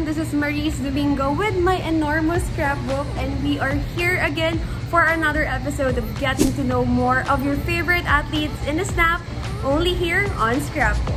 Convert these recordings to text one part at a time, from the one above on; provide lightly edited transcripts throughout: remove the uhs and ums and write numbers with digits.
This is Maurice Domingo with my enormous scrapbook, and we are here again for another episode of getting to know more of your favorite athletes in a snap, only here on Scrapbook.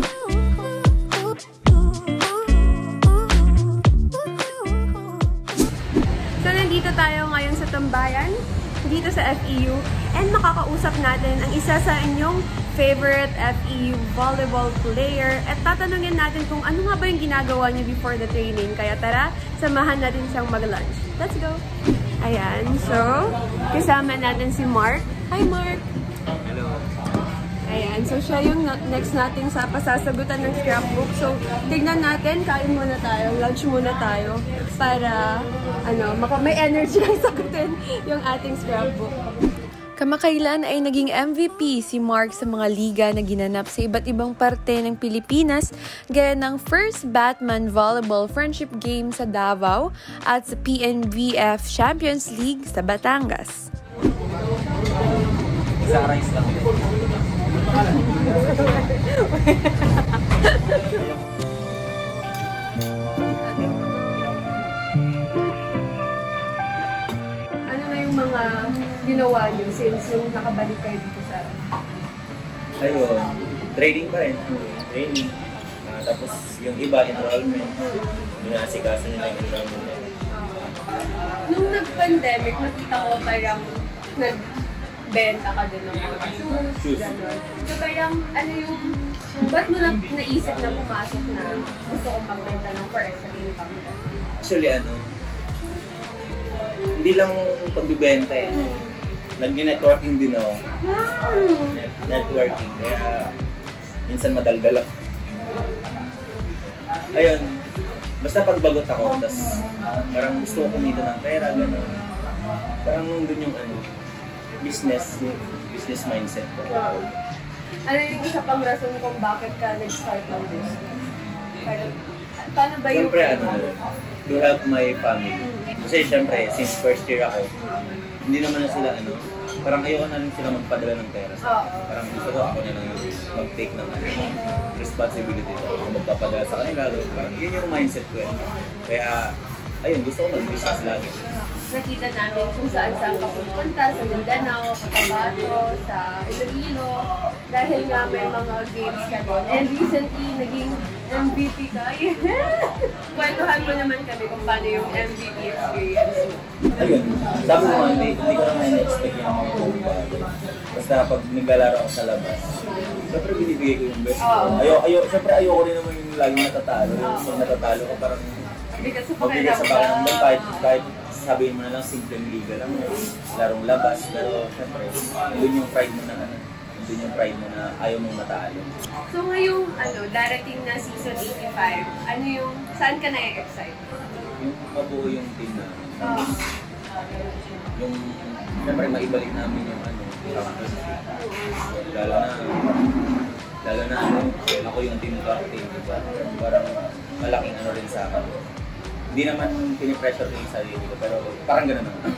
So nandito tayo ngayon sa Tambayan, dito sa FEU, and makakausap natin ang isa sa inyong favorite FEU volleyball player at tatanungin natin kung ano nga ba yung ginagawa niya before the training. Kaya tara, samahan natin siyang mag-lunch. Let's go! Ayan, so kasama natin si Mark. Hi Mark! Hello! Ayan, so siya yung next natin sa pasasagutan ng scrapbook. So tignan natin, kain muna tayo, lunch muna tayo para may energy na sagutin yung ating scrapbook. Kamakailan ay naging MVP si Mark sa mga liga na ginanap sa iba't ibang parte ng Pilipinas, gaya ng First Batman Volleyball Friendship Game sa Davao at sa PNBF Champions League sa Batangas. Isang rice lang. Ano na yung mga ginawa niyo since yung nakabalik kayo dito sa... Ayun, training pa rin. Training. Tapos yung iba, enrollment. Binasikaso nila yung enrollment. Nung nag-pandemic, nakita ko parang nagbenta ka din ng mga shoes. So parang ano yung... Ba't mo naisip na pumasok na gusto kong magbenta ng for extra income? Actually, hindi lang pagbibenta eh. Nag-networking din ako. Networking. Kaya minsan madaldal ako. Ayun. Basta pagbagot ako, tapos parang gusto ko kumita ng pera, gano'n. Parang dun yung business mindset ko. Wow. Ano yung isa pang rason kung bakit ka nag-start ng business? Paano ba yung... Siyempre, to help my family. Kasi siyempre, since first year ako, hindi naman na sila, parang ayoko na rin sila magpadala ng pera. Parang gusto ko ako na lang mag-take ng responsibility. Kung magpapadala sa kanila, parang yun yung mindset ko eh. Kaya, ayun, gusto ko mag-business lagi. Nakita namin kung saan-saan ka pupunta, sa Mindanao, sa Cotabato, sa Iloilo, dahil nga may mga games ka doon. And recently, naging MVP ka. Kwentuhan mo naman kami kung paano yung MVP experience mo. Ayun, sabi mo hindi ko naman na-expect yung mga basta pag naglalaro ako sa labas, siyempre binibigay ko yung best ko. Siyempre ayoko rin naman yung laging natatalo. So natatalo ko parang mabigat sa pakiramdam kahit sabihin mo na lang simpleng liga lang, larong labas, pero siyempre doon yung pride mo na doon yung pride mo na ayaw mong matalo. So ngayong darating na season 85, saan ka na-excite? Yung mabuo yung team namin. Yung siyempre maibalik namin yung championship. Lalo na ako yung team captain, diba? Parang malaking rin sa akin. Hindi naman pinipressure ko yung sarili ko, pero parang gano'n naman.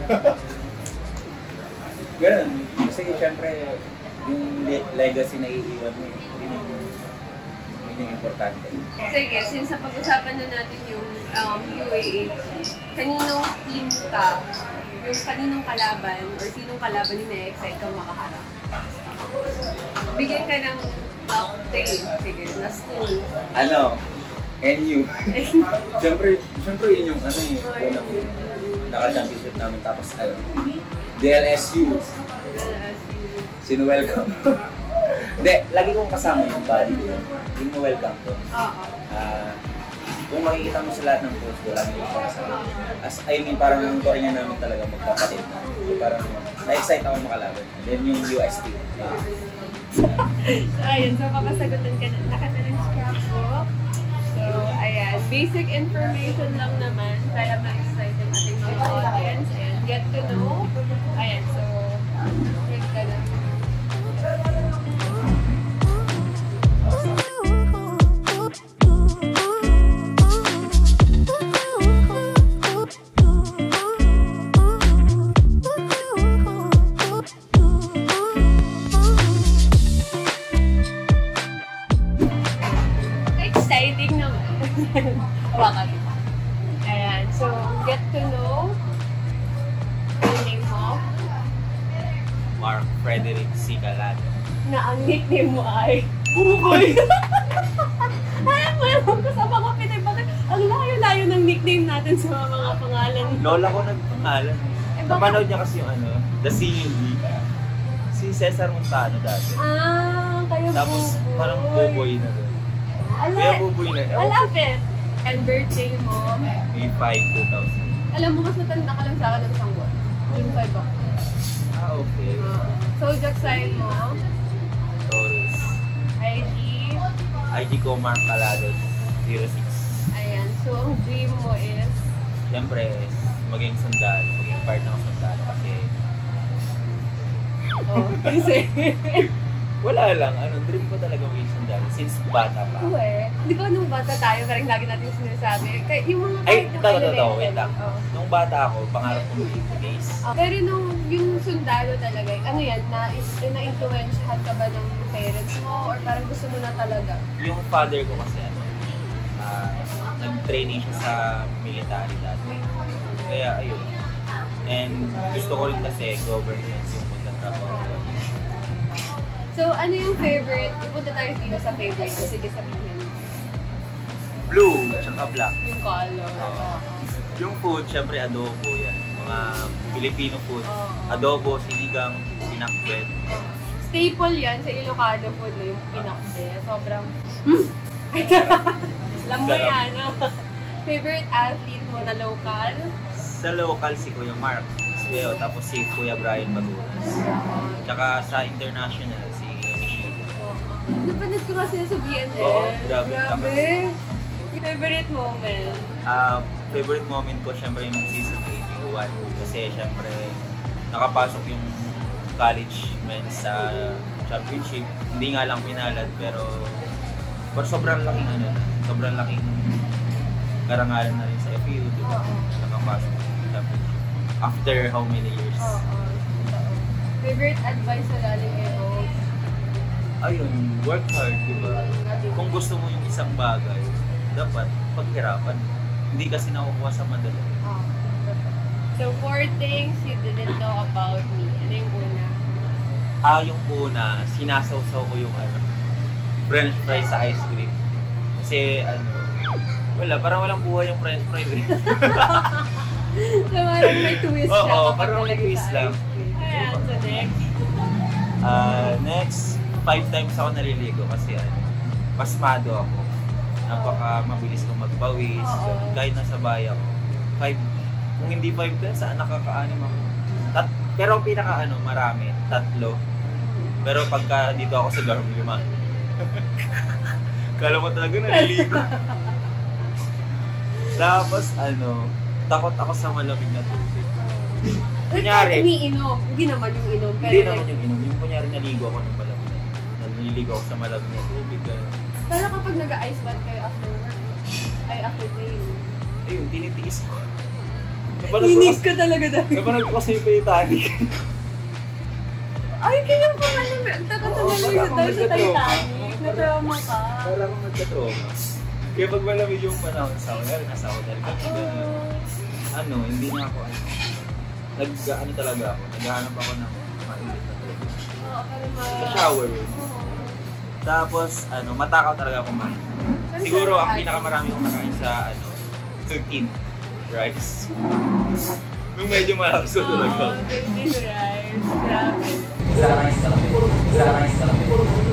Gano'n. Kasi siyempre, yung legacy na iiwan mo, yun yung importante. Sige, since pag-usapan na natin yung UAAP, kaninong team ka, yung kaninong kalaban, or sinong kalaban yung na-excite kang makaharap? Bigyan ka ng top 3, sige, na school. NU. Siyempre yun yung unang naka-championship namin, tapos DLSU. Sino-welcome. Hindi, lagi kong kasama yung body ko. Yung welcome ko. Kung makikita mo sa lahat ng post ko, lagi kong kasama. Parang ang tuwa niya namin talaga magkapatid. So parang na-excite ako makalaban. Then yung UST. So ayun, so papasagutan ka na ka ng scrapbook. So ayan, basic information lang naman para ma-excite yung ating mga audience and get to know. Ayan, so read ka na. Exciting naman. Bakit? si Calado. Na ang nickname mo ay? Bukoy! Alam mo yung kasama ko, Pinoy, bakit ang layo-layo ng nickname natin sa mga pangalan? Lola ko nagpangalan. Napanood niya kasi yung The Singing Bee. Si Cesar Montano dati. Kayo Tapos parang Buboy na doon. Kaya Buboy na. Alapit! And birthday mo? May 5, 2000. Alam mo, mas matanda ka lang sa akin ng isang buwan. Yung 5 ako. Okay. Zodiac sign mo? Taurus. IG ko Mark Calado, 06. Ayan. So, ang dream mo is? Siyempre, maging sundalo. Maging part ng sundalo kasi... Kasi... Wala lang. Dream ko talaga maging sundalo. Since bata pa. Di ba nung bata tayo, parang lagi natin sinasabi. Yung mga Wait lang. Nung bata ako, pangarap ko maging police. Pero nung yung sundalo talaga, ano yan, na-influensyahan ka ba ng parents mo? Or parang gusto mo na talaga? Yung father ko kasi nag-training siya sa military dati. Kaya ayun. And gusto ko rin kasi government yung pagtatrabaho. So, ano yung favorite? Ipunta tayo dito sa favorite. Sige, sabihin. Blue, tsaka black. Yung color. Yung food, syempre adobo yan. Mga Filipino food. Adobo, sinigang, pinakbet. Staple yan sa Ilocano food, yung pinakbe. Sobrang... Alam mo yan, no? Favorite athlete mo na local? Sa local, si Kuya Mark. Tapos si Kuya Brian Bagunas. Tsaka sa international, si Michelle. Napanood ko kasi sa BNN. Oo, grabe. Favorite moment? Favorite moment ko, syempre yung season 81. Kasi syempre, nakapasok yung college men sa championship. Hindi nga lang pinalad, pero sobrang laking sobrang laking karangalan na rin sa FEU, di ba? Nakapasok yung championship. After how many years? Favorite advice sa galing Ayun, work hard, di ba? Kung gusto mo yung isang bagay, dapat paghirapan. Hindi kasi nakukuha sa madali. So, 4 things you didn't know about me. Ano yung una? Yung una, sinasawsaw ko yung French fries sa ice cream. Kasi parang walang buhay yung French fries. So, parang may twist siya. Oo, parang may twist lang. Ayan, so next. Next, 5 times ako naliligo kasi pasmado ako. Napaka mabilis ko magpawis. Kahit nasa bahay ako. 5, kung hindi 5 times, saan nakaka-anim ako? Pero ang pinaka marami, 3. Pero pagka dito ako sa dorm, 5. Kala mo talaga naliligo. Tapos takot ako sa malamig na tubig. Kunyari, iniinom. Hindi naman yung inom. Hindi naman yung inom. Yung kunyari naligo ako ng malamig. Naliligo ako sa malamig na tubig. Pero kapag nag-ice bath kayo after work, after day. Ayun, tinitiis ko. Inis ka talaga dahil. Napanood ko kasi yung Titanic. Ay, kanyang pangalan. Tatatalamin mo daw sa Titanic. Natrauma ka. Wala akong nagka-trauma. Kaya pag malamig yung panahon sa hotel, nasa hotel ka, hindi na ako, talaga ako, naghahanap ako ng mainit na tubig. Sa shower. Tapos, matakaw talaga ako man. Siguro, ang pinakamarami kong nakain sa, 13 rice. Nung medyo malakas ko talaga. 13 rice. Grabe. Isa rice talaga.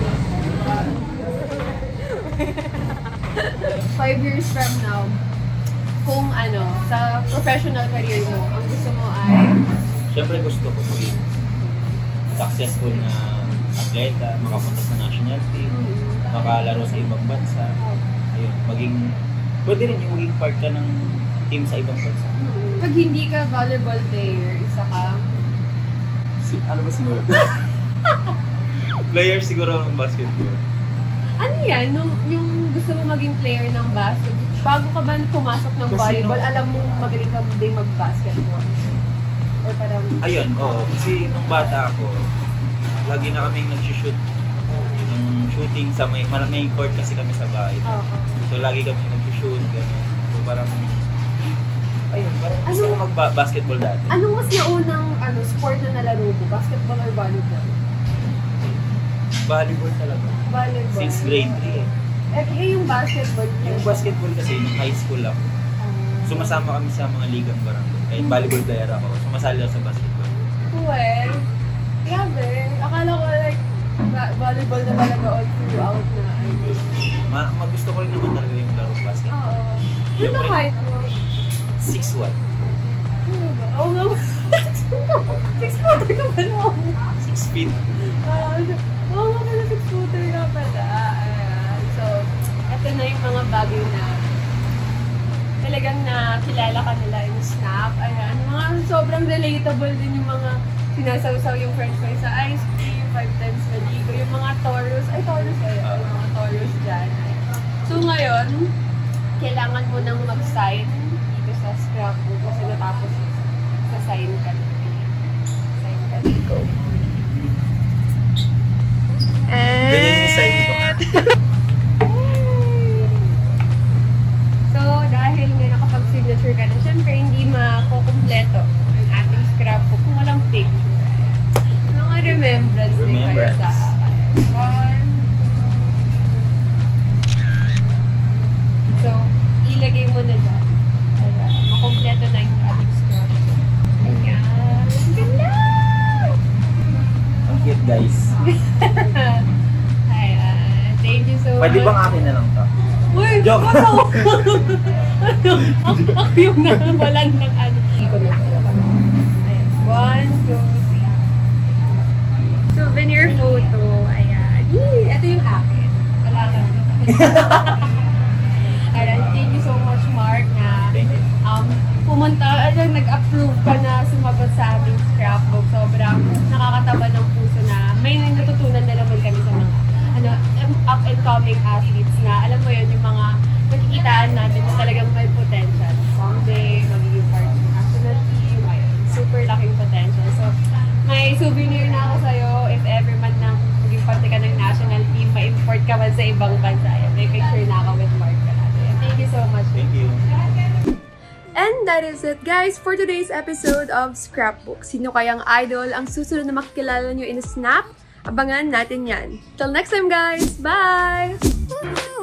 5 years from now, kung sa professional career mo, ang gusto mo ay? Siyempre gusto ko maging successful na atleta, makapunta sa national team, makalaro sa ibang bansa. Ayun, pwede rin yung maging part ka ng team sa ibang bansa. Pag hindi ka volleyball player, isa ka? Ano ba siguro? Player siguro ng basketball. Ano yan? Yung gusto mo maging player ng basketball, bago ka ba pumasok ng volleyball, alam mo magaling ka din mag-basketball? Or parang... Ayun, oo. Kasi nung bata ako, lagi na kaming nag-shoot. Yung shooting sa may court kasi kami sa bahay. So lagi kami nag-shoot, gano'n. So parang... Ayun, parang gusto ko mag-basketball dati. Ano mas naunang sport na nalaro mo? Basketball or volleyball? Volleyball talaga. Volleyball. Since grade 3 eh. Yung basketball. Yung basketball kasi, nung high school ako, sumasama kami sa mga ligang barangay. Kahit volleyball player ako, sumasali ako sa basketball. Well, grabe. Akala ko like, volleyball na talaga all throughout na. Magusto ko rin naman talaga yung laro basketball. Oo. Yun ang height mo? 6'1". Oo nga. 6'footer ka ba no? 6 feet. Oo nga pala 6'footer ka pala. Ayan. So, ito na yung mga bagay na talagang nakilala ka nila yung Snap. Ayan. Mga sobrang relatable din yung mga sinasawsaw yung french fries sa ice cream, 5 times maligo, yung mga Taurus. Ay, Taurus ayan. Yung mga Taurus dyan. So, ngayon, kailangan mo nang mag-sign dito sa Scrapbook kasi natapos sa sign ka. Sign ka dito. Ganyan yung sign ko. So, dahil nga nakapag-signature ka na, syempre hindi makukumpleto ang ating scrapbook kung walang picture. Mga remembrance din kayo sa akin. So, ilagay mo na dyan. Para makumpleto na yung ating scrapbook. Ayan. Ganda! Ang cute guys. Ayan. Thank you so much. Pwede bang akin na lang to? Uy! Joke! Ano? Ako yung nawalan ng ano. Iko na ito. Ayan. 1, 2, 3. Souvenir photo. Ayan. Yee! Ito yung akin. Wala ka. Ayan. Thank you so much, Mark, na pumunta, nag-approve ka na sumagot sa ating scrapbook. Sobrang nakakataba ng puso na may natutunan na naman kami sa mga up-and-coming athletes na, alam mo yun, yung mga nakikitaan natin na talagang may potential. Someday, magiging part ng national team, ayun, super laking potential. So, may souvenir na ako sa'yo, if ever man nang maging parte ka ng national team, ma-import ka man sa ibang bansa, ayun, may picture na ako with Mark Calado. Thank you so much. Thank you. And that is it, guys, for today's episode of Scrapbook. Sino kayang idol ang susunod na makikilala nyo in Snap? Abangan natin yan. Till next time, guys! Bye!